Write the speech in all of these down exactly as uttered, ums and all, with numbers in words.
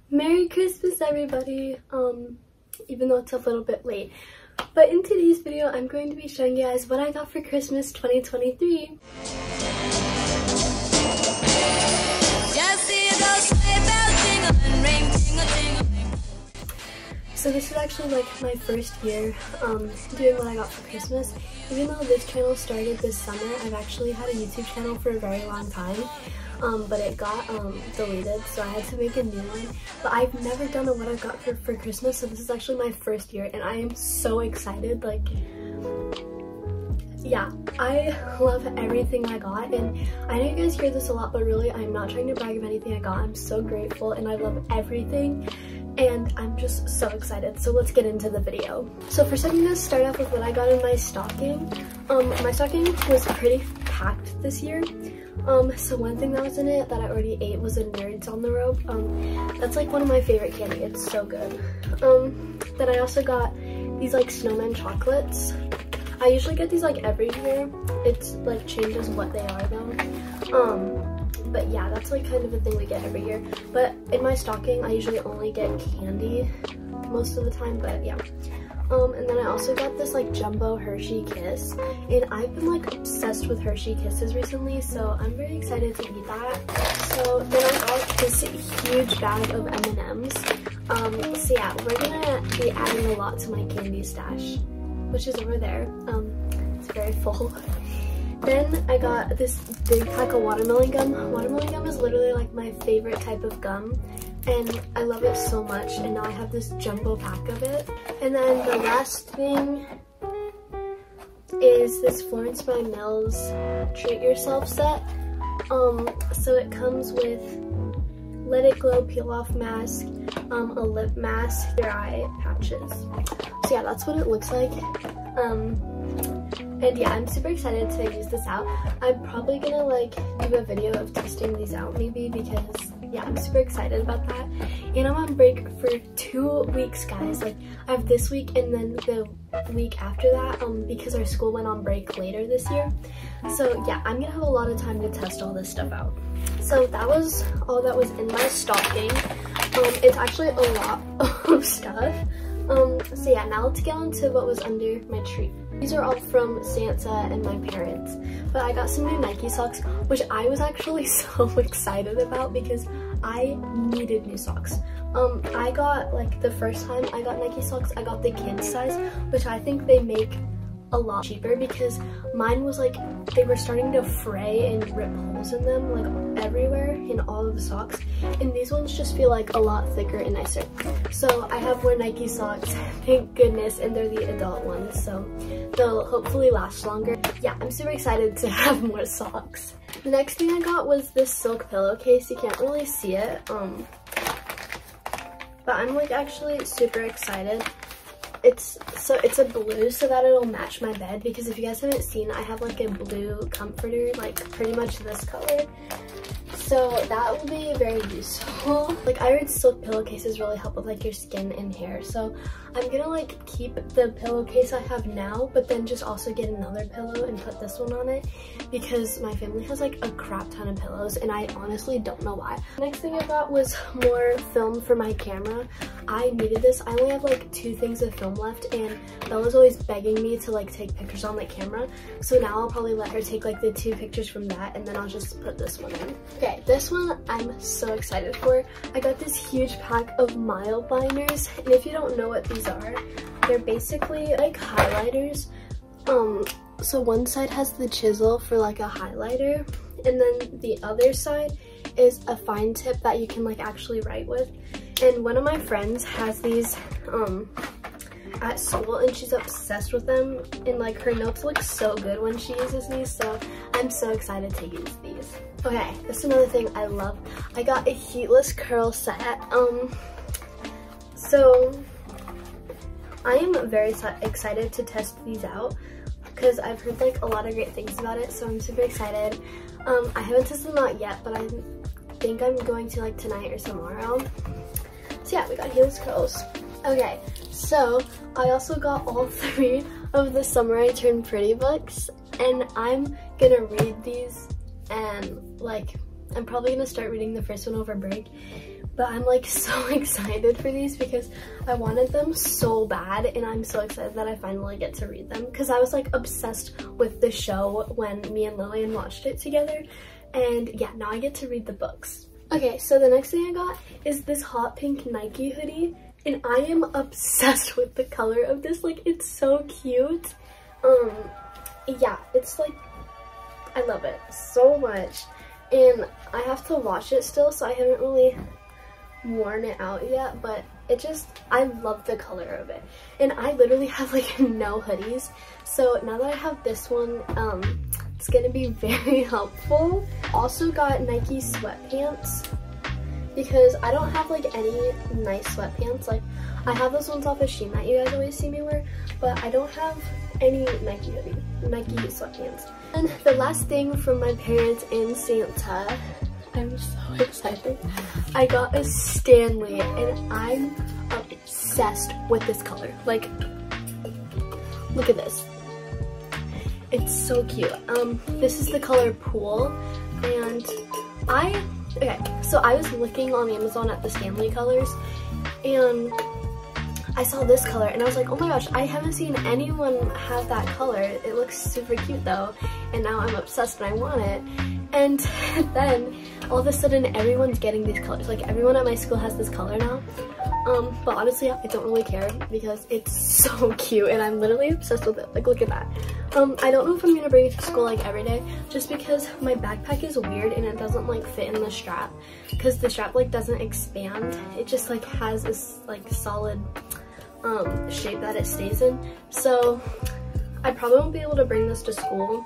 Merry Christmas, everybody, um, even though it's a little bit late. But in today's video, I'm going to be showing you guys what I got for Christmas twenty twenty-three. So this is actually like my first year um, doing what I got for Christmas. Even though this channel started this summer, I've actually had a YouTube channel for a very long time. Um, but it got um, deleted, so I had to make a new one. But I've never done a what I got for, for Christmas, so this is actually my first year, and I am so excited. Like, yeah, I love everything I got, and I know you guys hear this a lot, but really, I'm not trying to brag of anything I got. I'm so grateful, and I love everything, and I'm just so excited. So let's get into the video. So first, I'm gonna start off with what I got in my stocking. Um, my stocking was pretty packed this year. Um, so one thing that was in it that I already ate was a Nerds on the Rope. Um, that's like one of my favorite candy. It's so good. Um, then I also got these like snowman chocolates. I usually get these like every year. It's like changes what they are though. Um, but yeah, that's like kind of a thing we get every year. But in my stocking, I usually only get candy most of the time, but yeah. Um, and then I also got this like jumbo Hershey Kiss, and I've been like obsessed with Hershey Kisses recently, so I'm very excited to eat that. So then I got this huge bag of M and M's. Um, so yeah, we're gonna be adding a lot to my candy stash, which is over there. Um, it's very full. Then I got this big pack of watermelon gum. Watermelon gum is literally like my favorite type of gum, and I love it so much, and now I have this jumbo pack of it. And then the last thing is this Florence by Mills Treat Yourself set. Um, so it comes with Let It Glow Peel Off Mask, um, a lip mask, your eye patches. So yeah, that's what it looks like. Um, And yeah, I'm super excited to use this out. I'm probably gonna like do a video of testing these out maybe, because yeah, I'm super excited about that. And I'm on break for two weeks, guys. Like, I have this week and then the week after that, um, because our school went on break later this year. So yeah, I'm gonna have a lot of time to test all this stuff out. So that was all that was in my stocking. Um, it's actually a lot of stuff. Um, so yeah, now let's get on to what was under my tree. These are all from Santa and my parents, but I got some new Nike socks, which I was actually so excited about because I needed new socks. Um, I got, like, the first time I got Nike socks, I got the kids size, which I think they make a lot cheaper because mine was like, they were starting to fray and rip holes in them like everywhere in all of the socks, and these ones just feel like a lot thicker and nicer. So I have more Nike socks, thank goodness, and they're the adult ones, so they'll hopefully last longer. Yeah, I'm super excited to have more socks. The next thing I got was this silk pillowcase. You can't really see it, um, but I'm like actually super excited. It's so it's a blue so that it'll match my bed, because if you guys haven't seen, I have like a blue comforter, like pretty much this color. So that will be very useful. Like, I heard silk pillowcases really help with like your skin and hair. So I'm gonna like keep the pillowcase I have now, but then just also get another pillow and put this one on it, because my family has like a crap ton of pillows and I honestly don't know why. Next thing I got was more film for my camera. I needed this. I only have like two things of film left, and Bella's always begging me to like take pictures on the camera. So now I'll probably let her take like the two pictures from that, and then I'll just put this one in. Okay, this one I'm so excited for. I got this huge pack of mile liners, and if you don't know what these are, they're basically like highlighters. Um, so one side has the chisel for like a highlighter, and then the other side is a fine tip that you can like actually write with. And one of my friends has these um, at school, and she's obsessed with them, and like her notes look so good when she uses these, so I'm so excited to use these. Okay, this is another thing I love. I got a heatless curl set. Um, so I am very excited to test these out because I've heard like a lot of great things about it, so I'm super excited. Um, I haven't tested them out yet, but I think I'm going to like tonight or tomorrow. So yeah, we got heatless curls. Okay, so I also got all three of the Summer I Turned Pretty books, and I'm gonna read these, and like I'm probably gonna start reading the first one over break, But I'm like so excited for these because I wanted them so bad, and I'm so excited that I finally get to read them because I was like obsessed with the show when me and Lillian watched it together. And yeah, now I get to read the books. Okay, so the next thing I got is this hot pink Nike hoodie, and I am obsessed with the color of this. Like, it's so cute. Um, yeah, it's like, I love it so much. And I have to wash it still, so I haven't really worn it out yet, but it just, I love the color of it. And I literally have like no hoodies, so now that I have this one, um, it's gonna be very helpful. Also got Nike sweatpants because I don't have like any nice sweatpants. Like, I have those ones off of Shein that you guys always see me wear, but I don't have any Nike hoodie, Nike sweatpants. And the last thing from my parents and Santa, I'm so excited. I got a Stanley, and I'm obsessed with this color. Like, look at this. It's so cute. Um, this is the color Pool, and I, okay, so I was looking on Amazon at the Stanley colors, and I saw this color, and I was like, oh my gosh, I haven't seen anyone have that color. It looks super cute though, and now I'm obsessed and I want it. And then all of a sudden everyone's getting these colors. Like, everyone at my school has this color now. Um, but honestly, I don't really care because it's so cute and I'm literally obsessed with it. Like, look at that. Um, I don't know if I'm gonna bring it to school like every day, just because my backpack is weird and it doesn't like fit in the strap, because the strap like doesn't expand. It just like has this like solid um, shape that it stays in. So I probably won't be able to bring this to school,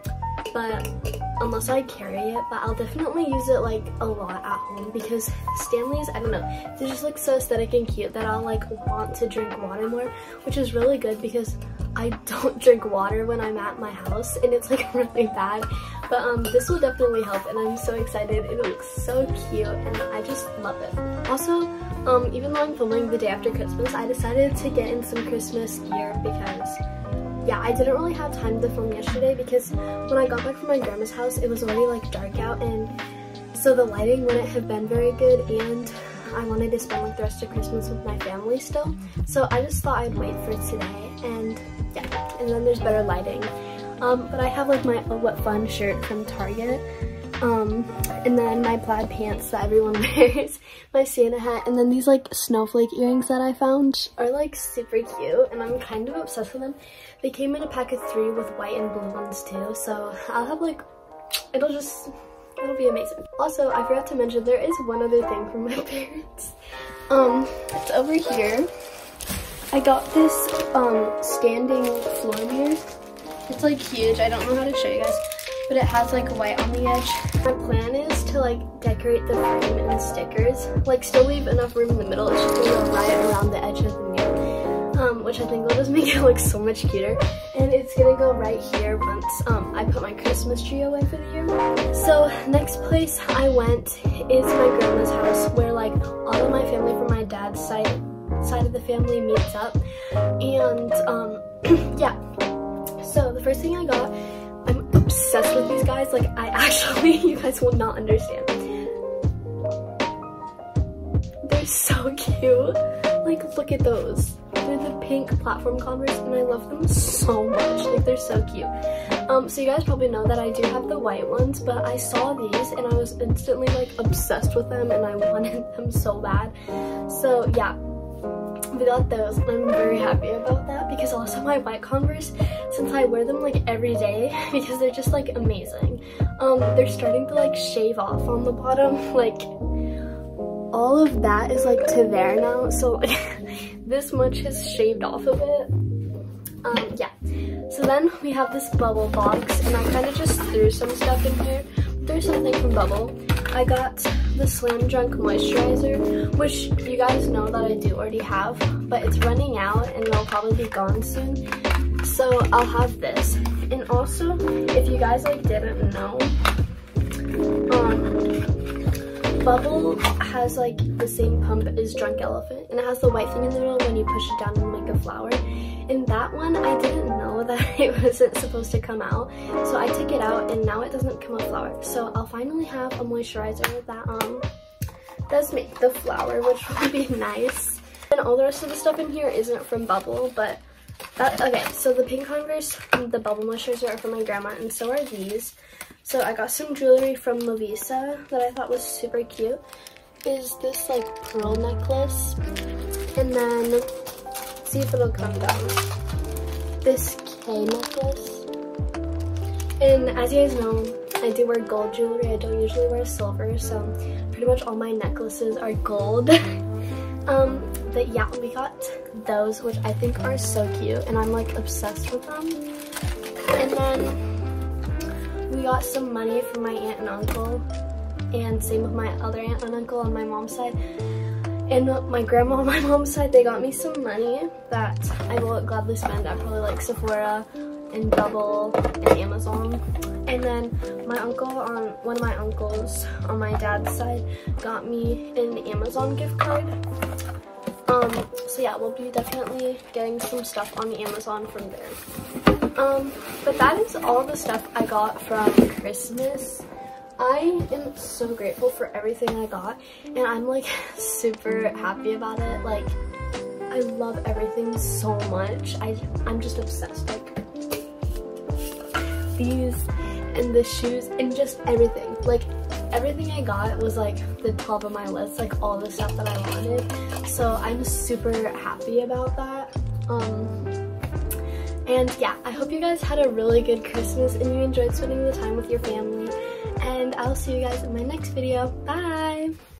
but unless I carry it, but I'll definitely use it like a lot at home because Stanley's, I don't know, they just look so aesthetic and cute that I'll like want to drink water more, which is really good because I don't drink water when I'm at my house and it's like really bad. But um, this will definitely help, and I'm so excited. It looks so cute and I just love it. Also, um, even though I'm filming the day after Christmas, I decided to get in some Christmas gear because yeah, I didn't really have time to film yesterday because when I got back from my grandma's house, it was already like dark out, and so the lighting wouldn't have been very good, and I wanted to spend like the rest of Christmas with my family still. So I just thought I'd wait for today, and yeah, and then there's better lighting. Um, but I have like my Oh What Fun shirt from Target, um, and then my plaid pants that everyone wears, my Santa hat, and then these like snowflake earrings that I found are like super cute, and I'm kind of obsessed with them. They came in a pack of three with white and blue ones too, so I'll have like, it'll just, it'll be amazing. Also, I forgot to mention, there is one other thing from my parents. Um, it's over here. I got this um, standing floor mirror. It's like huge, I don't know how to show you guys, but it has like white on the edge. My plan is to like decorate the frame and stickers, like still leave enough room in the middle. It's just gonna go right around the edge of the mirror, um, which I think will just make it look so much cuter. And it's gonna go right here once um, I put my Christmas tree away for the year. So next place I went is my grandma's house, where like all of my family from my dad's side side of the family meets up. And um, yeah, so the first thing I got, I'm obsessed with these guys. Like, I actually, you guys will not understand. They're so cute. Like, look at those. They're the pink platform Converse, and I love them so much. Like, they're so cute. Um, so you guys probably know that I do have the white ones, but I saw these and I was instantly like obsessed with them, and I wanted them so bad. So yeah, we got those, and I'm very happy about that, because also my white Converse, since I wear them like every day because they're just like amazing, um they're starting to like shave off on the bottom. Like, all of that is like to there now, so like this much has shaved off of it. Um yeah, so then we have this Bubble box, and I kind of just threw some stuff in here. There's something from Bubble. I got the Slam Drunk moisturizer, which you guys know that I do already have, but it's running out and it'll probably be gone soon, so I'll have this. And also, if you guys like didn't know, um Bubble has like the same pump as Drunk Elephant, and it has the white thing in the middle when you push it down and make a flower. And that one, I didn't know that it wasn't supposed to come out, so I took it out and now it doesn't come a flower. So I'll finally have a moisturizer that um does make the flower, which would be nice. And all the rest of the stuff in here isn't from Bubble, but that, okay, so the pink Converse, the Bubble moisturizer are from my grandma, and so are these. So I got some jewelry from Lovisa that I thought was super cute. Is this like pearl necklace, and then let's see if it'll come down. This K necklace, and as you guys know, I do wear gold jewelry. I don't usually wear silver, so pretty much all my necklaces are gold. um, but yeah, we got those, which I think are so cute, and I'm like obsessed with them. And then we got some money from my aunt and uncle, and same with my other aunt and uncle on my mom's side. And my grandma on my mom's side, they got me some money that I will gladly spend at probably like Sephora and Bubble and Amazon. And then my uncle on, one of my uncles on my dad's side got me an Amazon gift card. Um, so yeah, we'll be definitely getting some stuff on the Amazon from there. Um, but that is all the stuff I got from Christmas. I am so grateful for everything I got, and I'm like super happy about it. Like, I love everything so much. I, I'm just obsessed. Like, these and the shoes and just everything. Like, everything I got was like the top of my list, like all the stuff that I wanted. So I'm super happy about that. Um, and yeah, I hope you guys had a really good Christmas and you enjoyed spending the time with your family. And I'll see you guys in my next video. Bye!